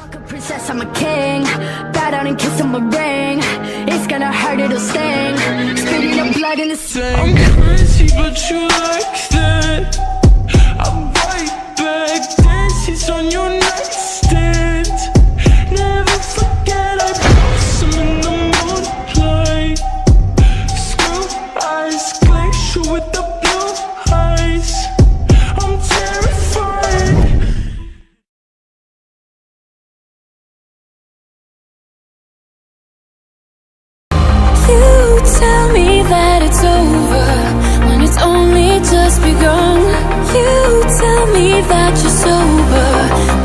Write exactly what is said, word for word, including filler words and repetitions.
Fuck a princess, I'm a king. Bow down and kiss on my ring. It's gonna hurt, it'll sting. Spitting up blood in the sink. I'm crazy, but you like that. I'm right back. Dances on your nightstand. Never forget I blossom in the moonlight. Screw eyes, glacier with the blue eyes. I'm terrified. You tell me that it's over when it's only just begun. You tell me that you're sober